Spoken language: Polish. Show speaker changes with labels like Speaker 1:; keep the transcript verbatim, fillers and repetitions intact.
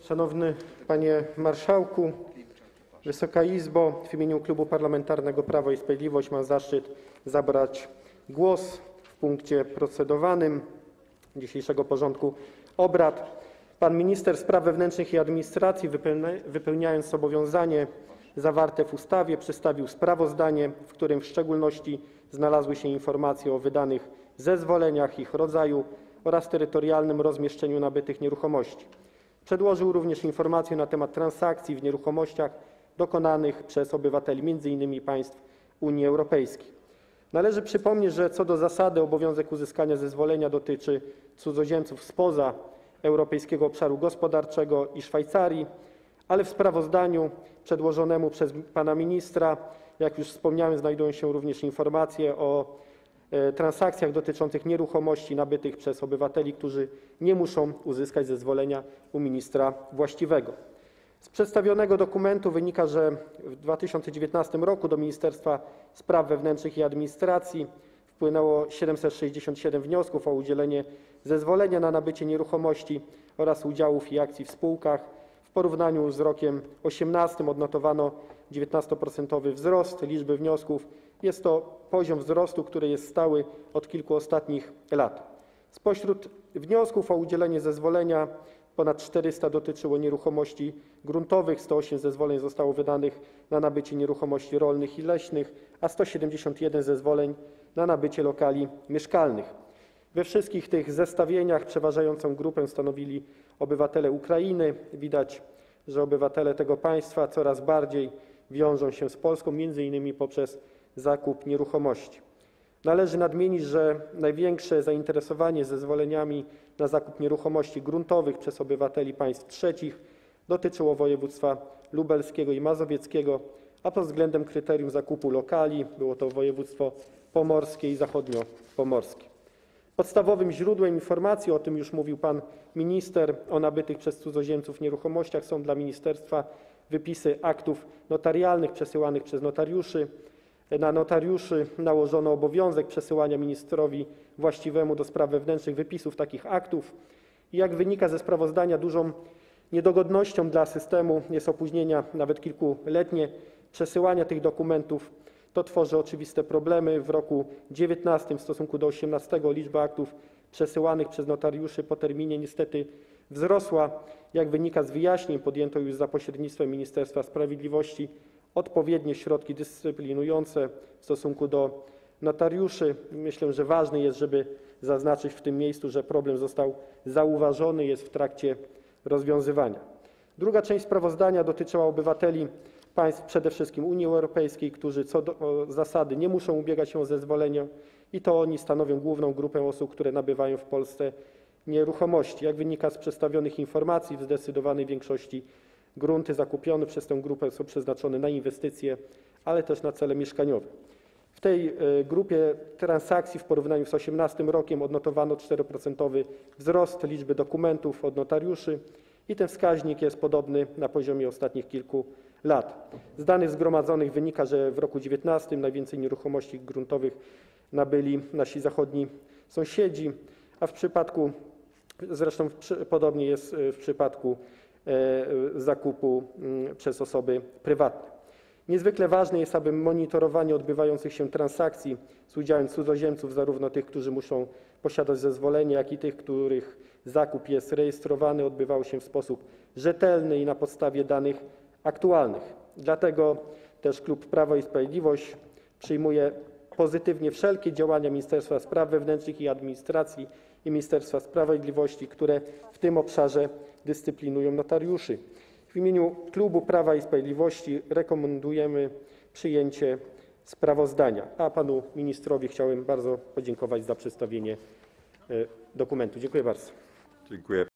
Speaker 1: Szanowny Panie Marszałku, Wysoka Izbo! W imieniu Klubu Parlamentarnego Prawo i Sprawiedliwość mam zaszczyt zabrać głos w punkcie procedowanym dzisiejszego porządku obrad. Pan minister spraw wewnętrznych i administracji, wypełniając zobowiązanie zawarte w ustawie, przedstawił sprawozdanie, w którym w szczególności znalazły się informacje o wydanych zezwoleniach, ich rodzaju oraz terytorialnym rozmieszczeniu nabytych nieruchomości. Przedłożył również informacje na temat transakcji w nieruchomościach dokonanych przez obywateli między innymi państw Unii Europejskiej. Należy przypomnieć, że co do zasady obowiązek uzyskania zezwolenia dotyczy cudzoziemców spoza Europejskiego Obszaru Gospodarczego i Szwajcarii, ale w sprawozdaniu przedłożonemu przez pana ministra, jak już wspomniałem, znajdują się również informacje o transakcjach dotyczących nieruchomości nabytych przez obywateli, którzy nie muszą uzyskać zezwolenia u ministra właściwego. Z przedstawionego dokumentu wynika, że w dwa tysiące dziewiętnastym roku do Ministerstwa Spraw Wewnętrznych i Administracji wpłynęło siedemset sześćdziesiąt siedem wniosków o udzielenie zezwolenia na nabycie nieruchomości oraz udziałów i akcji w spółkach. W porównaniu z rokiem dwa tysiące osiemnastym odnotowano dziewiętnastoprocentowy wzrost liczby wniosków. Jest to poziom wzrostu, który jest stały od kilku ostatnich lat. Spośród wniosków o udzielenie zezwolenia ponad czterysta dotyczyło nieruchomości gruntowych, sto osiem zezwoleń zostało wydanych na nabycie nieruchomości rolnych i leśnych, a sto siedemdziesiąt jeden zezwoleń na nabycie lokali mieszkalnych. We wszystkich tych zestawieniach przeważającą grupę stanowili obywatele Ukrainy. Widać, że obywatele tego państwa coraz bardziej wiążą się z Polską, między innymi poprzez zakup nieruchomości. Należy nadmienić, że największe zainteresowanie zezwoleniami na zakup nieruchomości gruntowych przez obywateli państw trzecich dotyczyło województwa lubelskiego i mazowieckiego, a pod względem kryterium zakupu lokali było to województwo pomorskie i zachodniopomorskie. Podstawowym źródłem informacji, o tym już mówił pan minister, o nabytych przez cudzoziemców nieruchomościach są dla ministerstwa wypisy aktów notarialnych przesyłanych przez notariuszy. Na notariuszy nałożono obowiązek przesyłania ministrowi właściwemu do spraw wewnętrznych wypisów takich aktów. I jak wynika ze sprawozdania, dużą niedogodnością dla systemu jest opóźnienia, nawet kilkuletnie, przesyłania tych dokumentów. To tworzy oczywiste problemy. W roku dwa tysiące dziewiętnastym w stosunku do osiemnastego liczba aktów przesyłanych przez notariuszy po terminie niestety wzrosła. Jak wynika z wyjaśnień, podjęto już za pośrednictwem Ministerstwa Sprawiedliwości odpowiednie środki dyscyplinujące w stosunku do notariuszy. Myślę, że ważne jest, żeby zaznaczyć w tym miejscu, że problem został zauważony i jest w trakcie rozwiązywania. Druga część sprawozdania dotyczyła obywateli państw przede wszystkim Unii Europejskiej, którzy co do zasady nie muszą ubiegać się o zezwolenie i to oni stanowią główną grupę osób, które nabywają w Polsce nieruchomości. Jak wynika z przedstawionych informacji, w zdecydowanej większości grunty zakupione przez tę grupę są przeznaczone na inwestycje, ale też na cele mieszkaniowe. W tej grupie transakcji w porównaniu z osiemnastym rokiem odnotowano czteroprocentowy wzrost liczby dokumentów od notariuszy i ten wskaźnik jest podobny na poziomie ostatnich kilku lat. Z danych zgromadzonych wynika, że w roku dziewiętnastym najwięcej nieruchomości gruntowych nabyli nasi zachodni sąsiedzi, a w przypadku, zresztą podobnie jest w przypadku zakupu przez osoby prywatne. Niezwykle ważne jest, aby monitorowanie odbywających się transakcji z udziałem cudzoziemców, zarówno tych, którzy muszą posiadać zezwolenie, jak i tych, których zakup jest rejestrowany, odbywało się w sposób rzetelny i na podstawie danych aktualnych. Dlatego też klub Prawo i Sprawiedliwość przyjmuje pozytywnie wszelkie działania Ministerstwa Spraw Wewnętrznych i Administracji i Ministerstwa Sprawiedliwości, które w tym obszarze dyscyplinują notariuszy. W imieniu klubu Prawa i Sprawiedliwości rekomendujemy przyjęcie sprawozdania, a panu ministrowi chciałem bardzo podziękować za przedstawienie dokumentu. Dziękuję bardzo.
Speaker 2: Dziękuję.